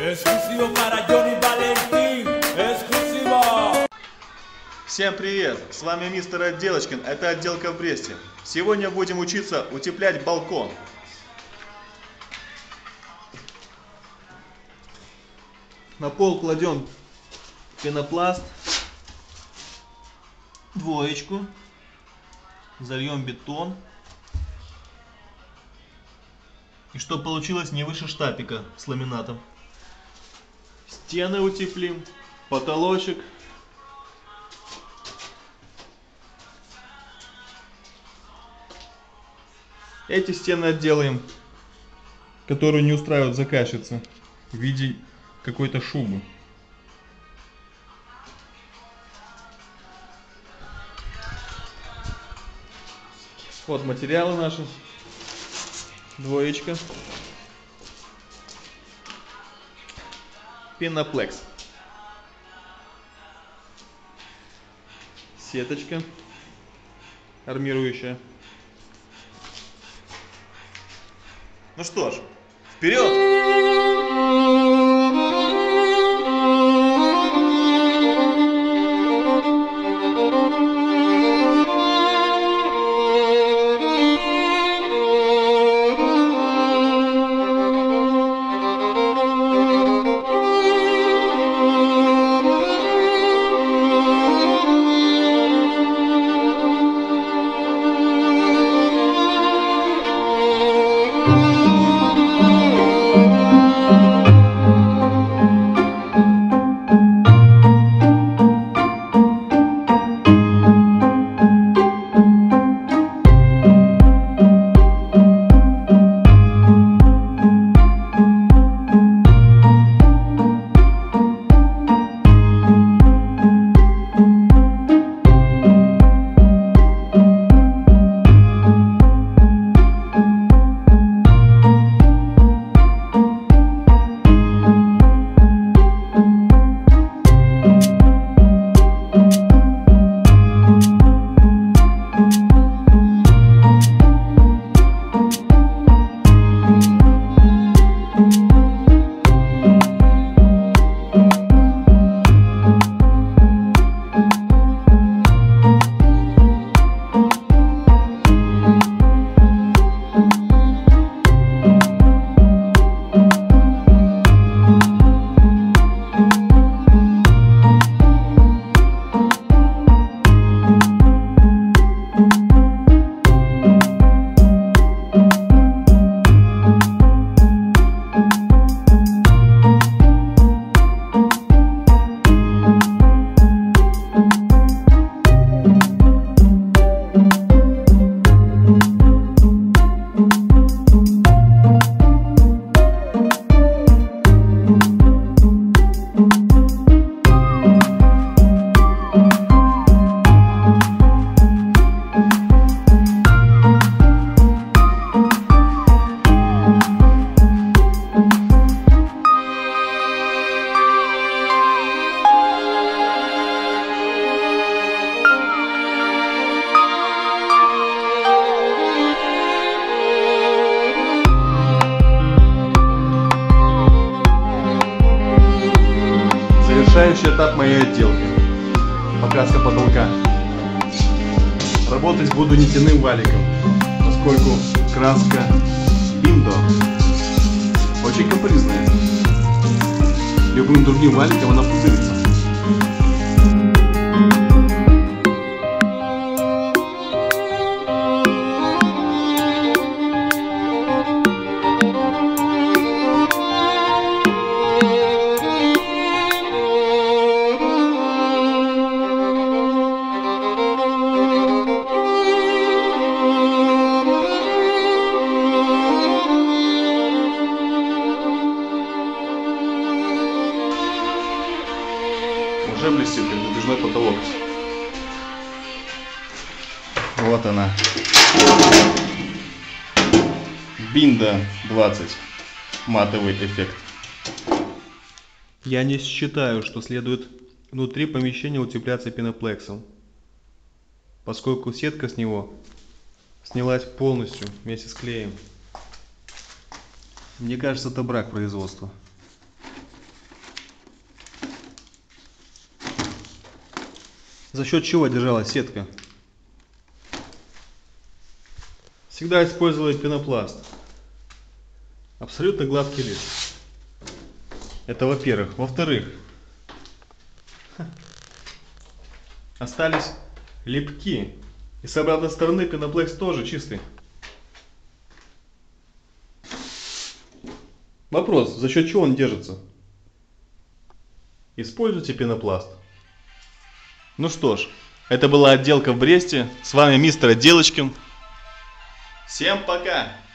Exclusivo para Johnny Valentin. Exclusivo. Всем привет! С вами мистер Отделочкин. Это отделка в Бресте. Сегодня будем учиться утеплять балкон. На пол кладем пенопласт, двоечку, зальем бетон. И чтобы получилось не выше штапика с ламинатом. Стены утеплим, потолочек. Эти стены отделаем, которые не устраивают заказчица в виде какой-то шубы. Вот материалы наши. Двоечка. Пеноплекс. Сеточка армирующая. Ну что ж, вперед! Завершающий этап моей отделки. Покраска потолка. Работать буду нитяным валиком, поскольку краска Биндо очень капризная. Любым другим валиком она пузырится. Уже блестит, как надежной потолок. Вот она. Биндо 20. Матовый эффект. Я не считаю, что следует внутри помещения утепляться пеноплексом, поскольку сетка с него снялась полностью вместе с клеем. Мне кажется, это брак производства. За счет чего держалась сетка? Всегда использовали пенопласт. Абсолютно гладкий лист. Это во-первых. Во-вторых, остались липки. И с обратной стороны пеноплекс тоже чистый. Вопрос, за счет чего он держится? Используйте пенопласт. Ну что ж, это была отделка в Бресте. С вами мистер Отделочкин. Всем пока!